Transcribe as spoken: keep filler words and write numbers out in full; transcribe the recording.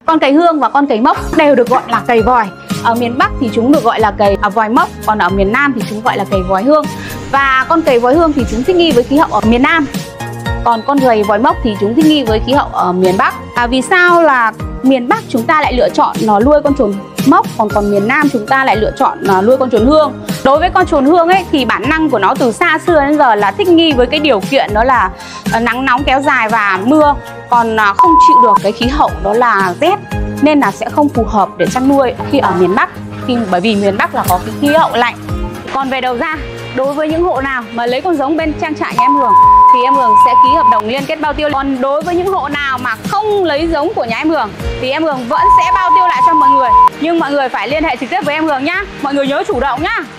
Con cầy hương và con cầy mốc đều được gọi là cầy vòi. Ở miền Bắc thì chúng được gọi là cầy à, vòi mốc, còn ở miền Nam thì chúng gọi là cầy vòi hương. Và con cầy vòi hương thì chúng thích nghi với khí hậu ở miền Nam, còn con cầy vòi mốc thì chúng thích nghi với khí hậu ở miền Bắc. À, vì sao là miền Bắc chúng ta lại lựa chọn nó nuôi con trồn mốc, còn còn miền Nam chúng ta lại lựa chọn nó nuôi con trồn hương? Đối với con trồn hương ấy thì bản năng của nó từ xa xưa đến giờ là thích nghi với cái điều kiện đó là nắng nóng kéo dài và mưa, còn không chịu được cái khí hậu đó là rét, nên là sẽ không phù hợp để chăn nuôi khi ở miền Bắc, khi bởi vì miền Bắc là có cái khí hậu lạnh. Còn về đầu ra, đối với những hộ nào mà lấy con giống bên trang trại nhà em Hường thì em Hường sẽ ký hợp đồng liên kết bao tiêu. Còn đối với những hộ nào mà không lấy giống của nhà em Hường thì em Hường vẫn sẽ bao tiêu lại cho mọi người, nhưng mọi người phải liên hệ trực tiếp với em Hường nhá. Mọi người nhớ chủ động nhá.